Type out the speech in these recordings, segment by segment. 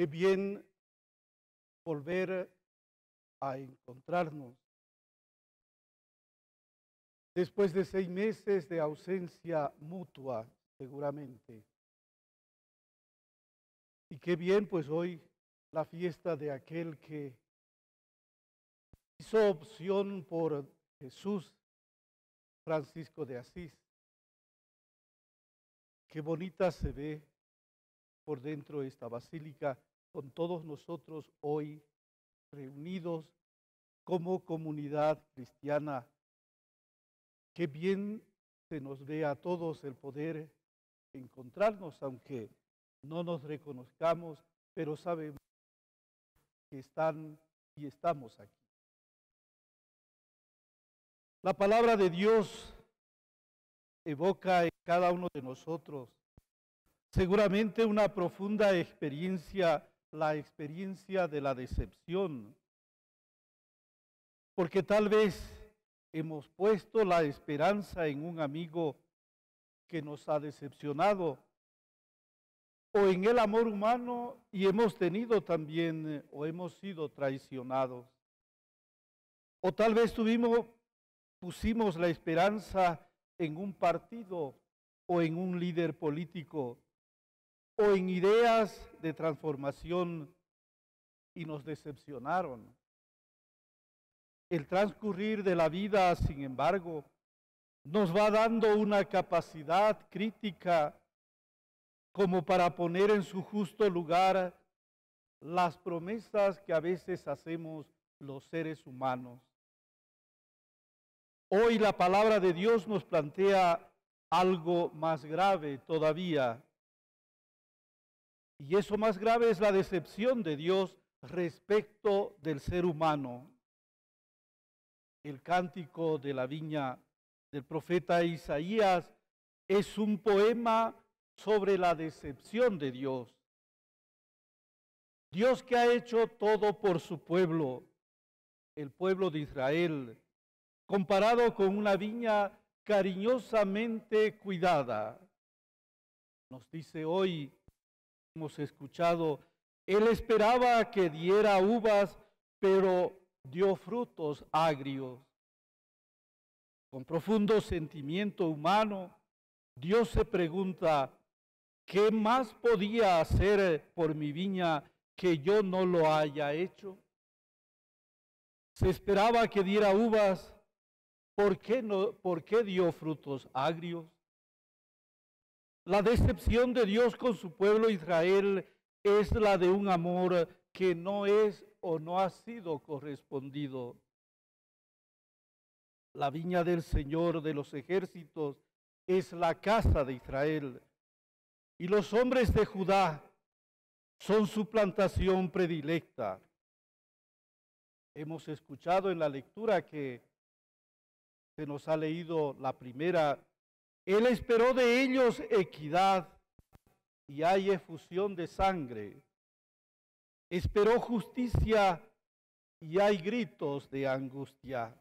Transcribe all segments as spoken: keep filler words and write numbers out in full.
Qué bien volver a encontrarnos después de seis meses de ausencia mutua, seguramente. Y qué bien, pues hoy la fiesta de aquel que hizo opción por Jesús, Francisco de Asís. Qué bonita se ve por dentro esta basílica con todos nosotros hoy reunidos como comunidad cristiana. Qué bien se nos ve a todos el poder encontrarnos, aunque no nos reconozcamos, pero sabemos que están y estamos aquí. La palabra de Dios evoca en cada uno de nosotros seguramente una profunda experiencia, la experiencia de la decepción, porque tal vez hemos puesto la esperanza en un amigo que nos ha decepcionado, o en el amor humano y hemos tenido también o hemos sido traicionados. O tal vez tuvimos, pusimos la esperanza en un partido o en un líder político o en ideas de transformación y nos decepcionaron. El transcurrir de la vida, sin embargo, nos va dando una capacidad crítica como para poner en su justo lugar las promesas que a veces hacemos los seres humanos. Hoy la palabra de Dios nos plantea algo más grave todavía. Y eso más grave es la decepción de Dios respecto del ser humano. El cántico de la viña del profeta Isaías es un poema sobre la decepción de Dios. Dios que ha hecho todo por su pueblo, el pueblo de Israel, comparado con una viña cariñosamente cuidada. Nos dice hoy, hemos escuchado, Él esperaba que diera uvas, pero dio frutos agrios. Con profundo sentimiento humano, Dios se pregunta, ¿qué más podía hacer por mi viña que yo no lo haya hecho? Se esperaba que diera uvas, ¿por qué no, por qué dio frutos agrios? La decepción de Dios con su pueblo Israel es la de un amor que no es o no ha sido correspondido. La viña del Señor de los ejércitos es la casa de Israel, y los hombres de Judá son su plantación predilecta. Hemos escuchado en la lectura que se nos ha leído la primera, Él esperó de ellos equidad y hay efusión de sangre. Esperó justicia y hay gritos de angustia.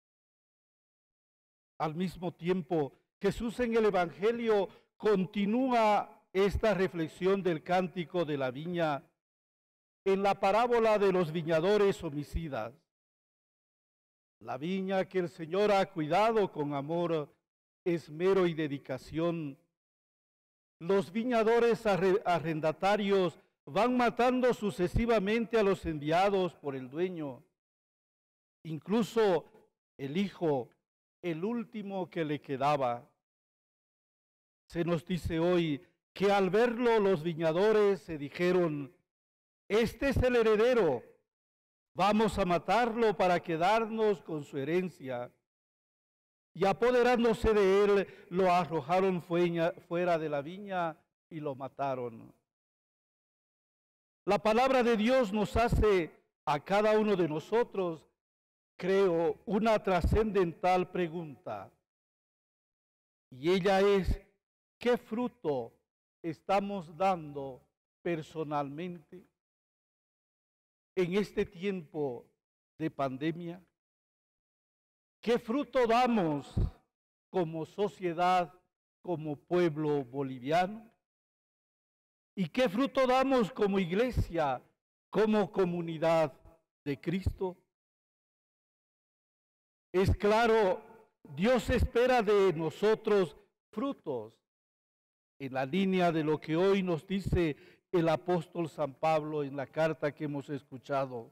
Al mismo tiempo, Jesús en el Evangelio continúa esta reflexión del cántico de la viña en la parábola de los viñadores homicidas. La viña que el Señor ha cuidado con amor, esmero y dedicación. Los viñadores arrendatarios van matando sucesivamente a los enviados por el dueño. Incluso el hijo, el último que le quedaba. Se nos dice hoy que al verlo los viñadores se dijeron, este es el heredero, vamos a matarlo para quedarnos con su herencia. Y apoderándose de él, lo arrojaron fuera de la viña y lo mataron. La palabra de Dios nos hace a cada uno de nosotros, creo, una trascendental pregunta. Y ella es, ¿qué fruto estamos dando personalmente en este tiempo de pandemia? ¿Qué fruto damos como sociedad, como pueblo boliviano? ¿Y qué fruto damos como iglesia, como comunidad de Cristo? Es claro, Dios espera de nosotros frutos en la línea de lo que hoy nos dice el apóstol San Pablo en la carta que hemos escuchado.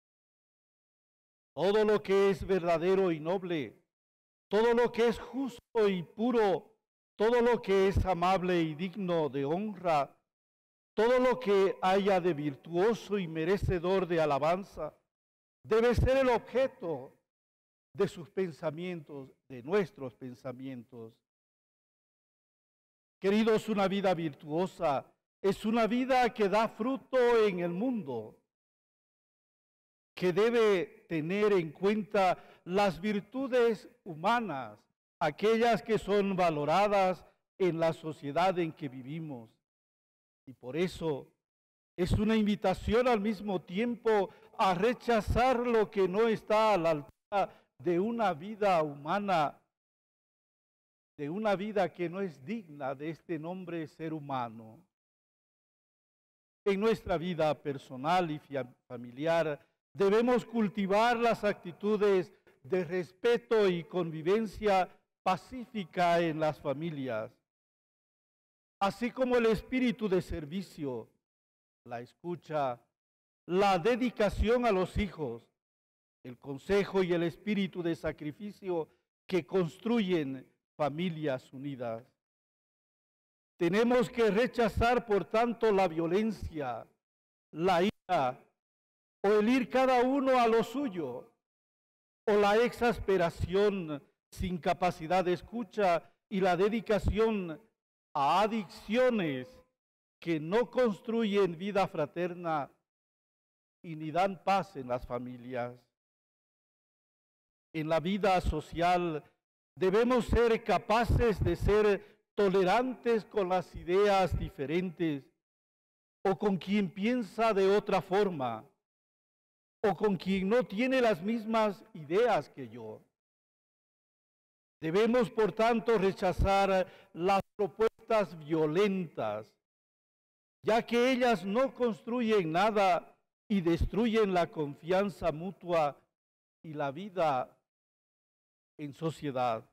Todo lo que es verdadero y noble, todo lo que es justo y puro, todo lo que es amable y digno de honra, todo lo que haya de virtuoso y merecedor de alabanza, debe ser el objeto de sus pensamientos, de nuestros pensamientos. Queridos, una vida virtuosa es una vida que da fruto en el mundo, que debe tener en cuenta las virtudes humanas, aquellas que son valoradas en la sociedad en que vivimos. Y por eso es una invitación al mismo tiempo a rechazar lo que no está a la altura de una vida humana, de una vida que no es digna de este nombre ser humano. En nuestra vida personal y familiar debemos cultivar las actitudes de respeto y convivencia pacífica en las familias, así como el espíritu de servicio, la escucha, la dedicación a los hijos, el consejo y el espíritu de sacrificio que construyen familias unidas. Tenemos que rechazar, por tanto, la violencia, la ira, o el ir cada uno a lo suyo, o la exasperación sin capacidad de escucha y la dedicación a adicciones que no construyen vida fraterna y ni dan paz en las familias. En la vida social debemos ser capaces de ser tolerantes con las ideas diferentes o con quien piensa de otra forma o con quien no tiene las mismas ideas que yo. Debemos, por tanto, rechazar las propuestas violentas, ya que ellas no construyen nada y destruyen la confianza mutua y la vida en sociedad.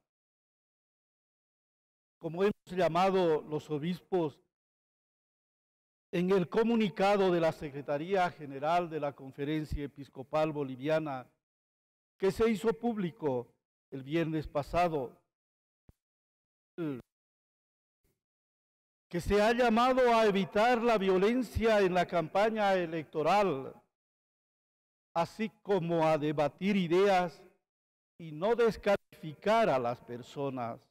Como hemos llamado los obispos en el comunicado de la Secretaría General de la Conferencia Episcopal Boliviana, que se hizo público el viernes pasado, que se ha llamado a evitar la violencia en la campaña electoral, así como a debatir ideas y no descalificar a las personas.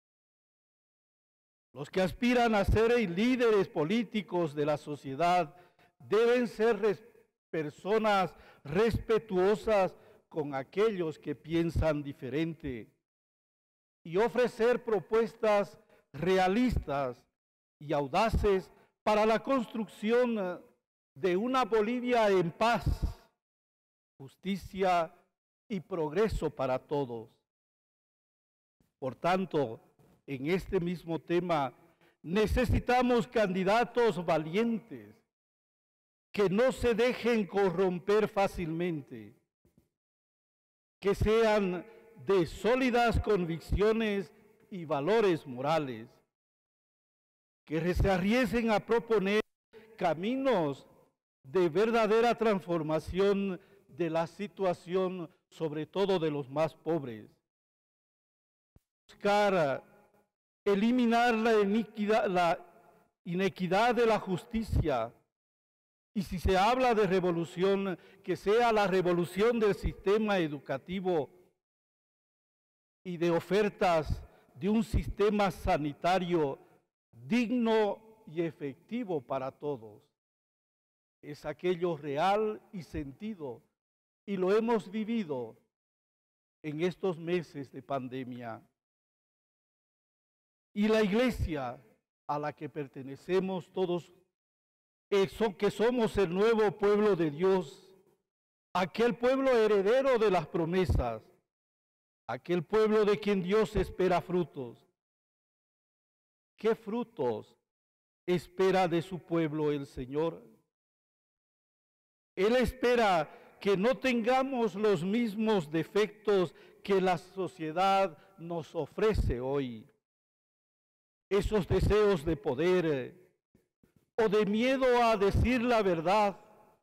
Los que aspiran a ser líderes políticos de la sociedad deben ser res- personas respetuosas con aquellos que piensan diferente y ofrecer propuestas realistas y audaces para la construcción de una Bolivia en paz, justicia y progreso para todos. Por tanto, en este mismo tema, necesitamos candidatos valientes que no se dejen corromper fácilmente, que sean de sólidas convicciones y valores morales, que se arriesguen a proponer caminos de verdadera transformación de la situación, sobre todo de los más pobres. Buscar eliminar la iniquidad, la inequidad de la justicia. Y si se habla de revolución, que sea la revolución del sistema educativo y de ofertas de un sistema sanitario digno y efectivo para todos. Es aquello real y sentido, y lo hemos vivido en estos meses de pandemia. Y la iglesia a la que pertenecemos todos, eso que somos el nuevo pueblo de Dios, aquel pueblo heredero de las promesas, aquel pueblo de quien Dios espera frutos. ¿Qué frutos espera de su pueblo el Señor. Él espera que no tengamos los mismos defectos que la sociedad nos ofrece hoy. Esos deseos de poder o de miedo a decir la verdad,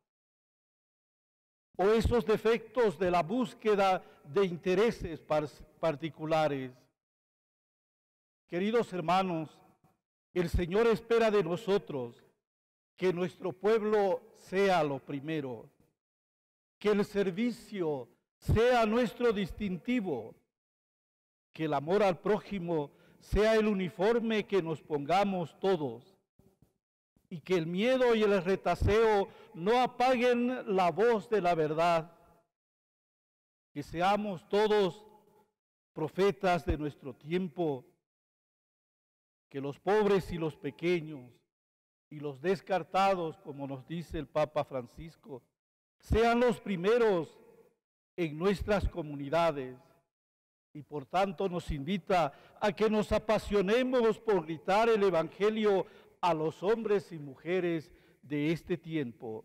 o esos defectos de la búsqueda de intereses particulares. Queridos hermanos, el Señor espera de nosotros que nuestro pueblo sea lo primero, que el servicio sea nuestro distintivo, que el amor al prójimo sea el uniforme que nos pongamos todos, y que el miedo y el retaseo no apaguen la voz de la verdad, que seamos todos profetas de nuestro tiempo, que los pobres y los pequeños y los descartados, como nos dice el Papa Francisco, sean los primeros en nuestras comunidades, y por tanto nos invita a que nos apasionemos por gritar el Evangelio a los hombres y mujeres de este tiempo.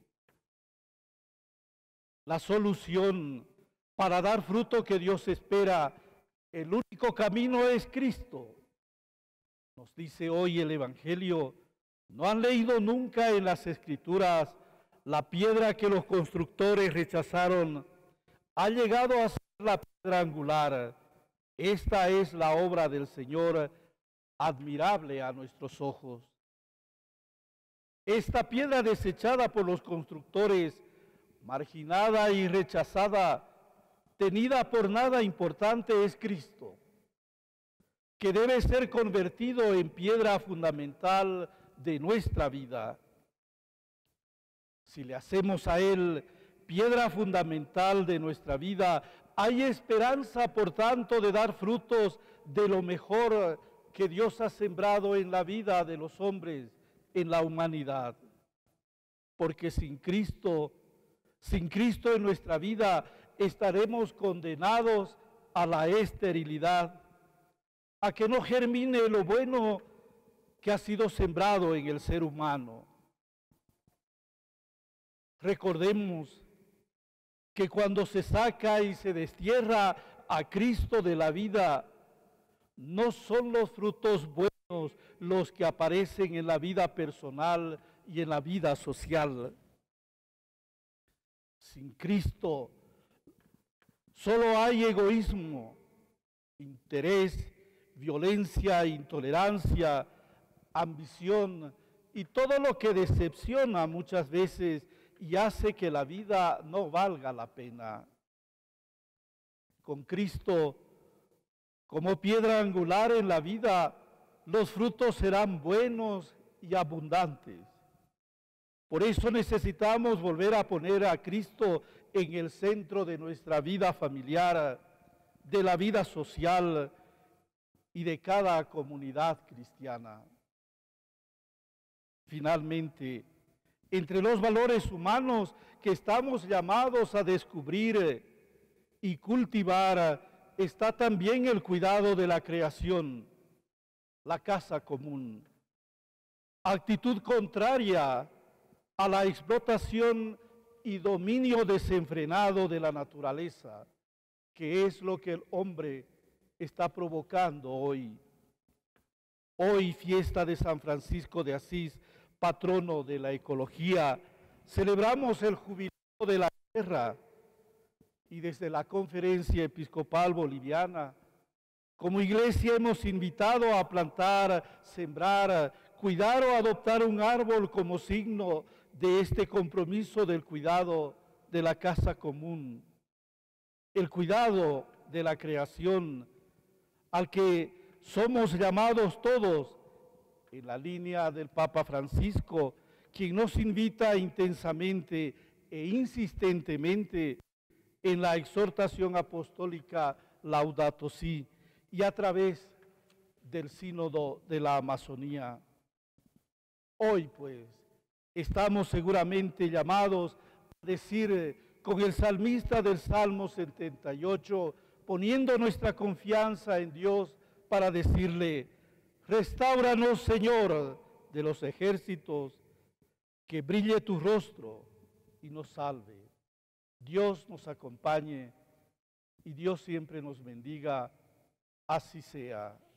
La solución para dar fruto que Dios espera, el único camino es Cristo. Nos dice hoy el Evangelio, ¿no han leído nunca en las Escrituras la piedra que los constructores rechazaron? Ha llegado a ser la piedra angular. Esta es la obra del Señor, admirable a nuestros ojos. Esta piedra desechada por los constructores, marginada y rechazada, tenida por nada importante, es Cristo, que debe ser convertido en piedra fundamental de nuestra vida. Si le hacemos a Él piedra fundamental de nuestra vida, hay esperanza, por tanto, de dar frutos de lo mejor que Dios ha sembrado en la vida de los hombres, en la humanidad. Porque sin Cristo, sin Cristo en nuestra vida, estaremos condenados a la esterilidad, a que no germine lo bueno que ha sido sembrado en el ser humano. Recordemos que cuando se saca y se destierra a Cristo de la vida, no son los frutos buenos los que aparecen en la vida personal y en la vida social. Sin Cristo solo hay egoísmo, interés, violencia, intolerancia, ambición y todo lo que decepciona muchas veces y hace que la vida no valga la pena. Con Cristo como piedra angular en la vida, los frutos serán buenos y abundantes. Por eso necesitamos volver a poner a Cristo en el centro de nuestra vida familiar, de la vida social y de cada comunidad cristiana. Finalmente, entre los valores humanos que estamos llamados a descubrir y cultivar, está también el cuidado de la creación, la casa común. Actitud contraria a la explotación y dominio desenfrenado de la naturaleza, que es lo que el hombre está provocando hoy. Hoy, fiesta de San Francisco de Asís, patrono de la ecología, celebramos el jubileo de la tierra, y desde la Conferencia Episcopal Boliviana, como iglesia hemos invitado a plantar, sembrar, cuidar o adoptar un árbol como signo de este compromiso del cuidado de la casa común, el cuidado de la creación, al que somos llamados todos en la línea del Papa Francisco, quien nos invita intensamente e insistentemente en la exhortación apostólica Laudato Si y a través del Sínodo de la Amazonía. Hoy, pues, estamos seguramente llamados a decir con el salmista del Salmo setenta y ocho, poniendo nuestra confianza en Dios para decirle: restáuranos, Señor, de los ejércitos, que brille tu rostro y nos salve. Dios nos acompañe y Dios siempre nos bendiga. Así sea.